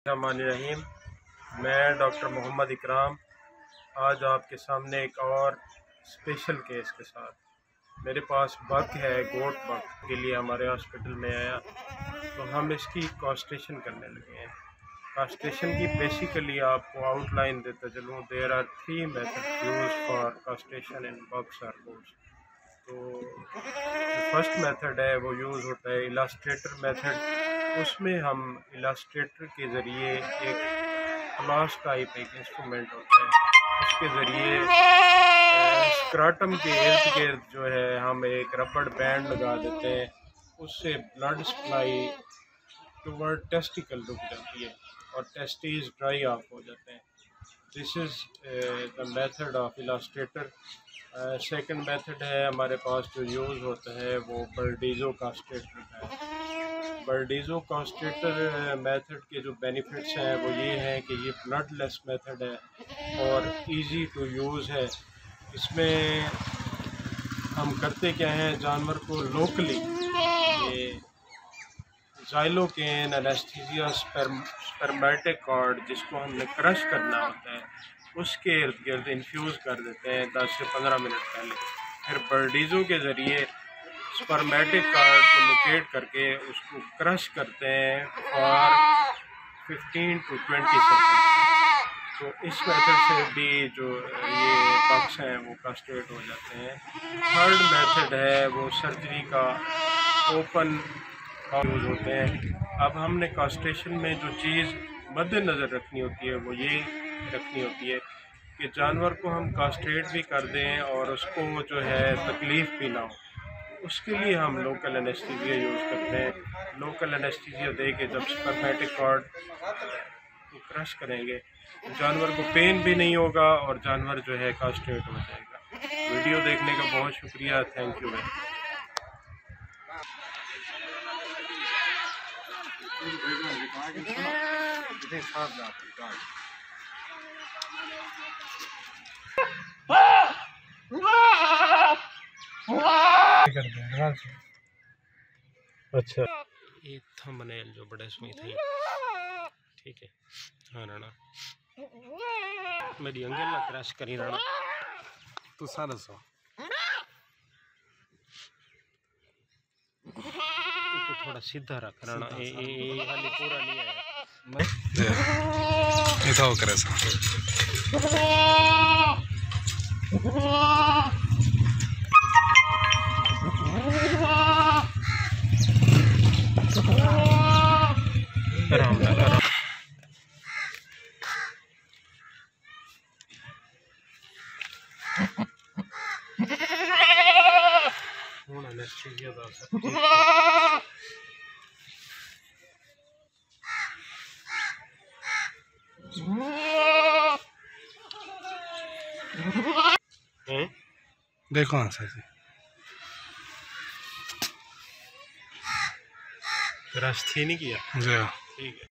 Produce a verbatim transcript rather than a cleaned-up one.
रहीम। मैं डॉक्टर मोहम्मद इकराम आज आपके सामने एक और स्पेशल केस के साथ, मेरे पास बग है, गोट बग के लिए हमारे हॉस्पिटल में आया, तो हम इसकी कास्ट्रेशन करने लगे हैं। कास्ट्रेशन की बेसिकली आपको आउटलाइन देता चलूँ, there are three method use for castration in bucks और गोट्स। तो फर्स्ट मेथड है वो यूज़ होता है इलास्ट्रेटर मेथड। उसमें हम इलास्ट्रेटर के ज़रिए एक क्लॉस टाइप एक इंस्ट्रूमेंट होता है, उसके ज़रिए स्क्राटम के इर्द गिर्द जो है हम एक रबड़ बैंड लगा देते हैं, उससे ब्लड सप्लाई टुवर्ड टेस्टिकल रुक जाती है और टेस्टिस ड्राई ऑफ हो जाते हैं। This is the method of elastrator. Second method है हमारे पास जो यूज़ होता है वो बर्डीज़ो कास्ट्रेटर है। बर्डीज़ो कास्ट्रेटर मेथड के जो बेनिफिट्स हैं वो ये हैं कि ये ब्लडलेस मेथड है और इजी टू यूज़ है। इसमें हम करते क्या हैं, जानवर को लोकली ये ज़ाइलोकेन एनेस्थीसिया स्पर्मेटिक कॉर्ड जिसको हमने क्रश करना होता है उसके इर्द गिर्द इन्फ्यूज़ कर देते हैं दस से पंद्रह मिनट पहले। फिर बर्डीज़ो के ज़रिए स्पर्मेटिक कार्ड को लोकेट करके उसको क्रश करते हैं for fifteen to twenty second. तो इस मेथड से भी जो ये बग्स हैं वो कास्ट्रेट हो जाते हैं। थर्ड मेथड है वो सर्जरी का ओपन यूज़ होते हैं। अब हमने कास्ट्रेशन में जो चीज़ मद्देनज़र रखनी होती है वो ये रखनी होती है कि जानवर को हम कास्ट्रेट भी कर दें और उसको जो है तकलीफ़ भी ना हो। उसके लिए हम लोकल एनेस्थीसिया यूज़ करते हैं। लोकल एनेस्थीसिया दे के जब स्पर्मेटिक कॉर्ड को क्रश करेंगे तो जानवर को पेन भी नहीं होगा और जानवर जो है कास्ट्रेट हो जाएगा। वीडियो देखने का बहुत शुक्रिया, थैंक यू वेरी मच। अच्छा, एक थंबनेल जो बड़े स्मिथ है, ठीक है। हाँ राणा, मेरी अंगल ना क्रश करी राणा, तू सारा सो इसको थोड़ा सीधा रख राणा, ये ये हाली पूरा नहीं आया। ये तो करे सा आराम आराम। हूँ एनेस्थीसिया दा सब देखो हाँ सर रश थी नहीं किया, जी ठीक है।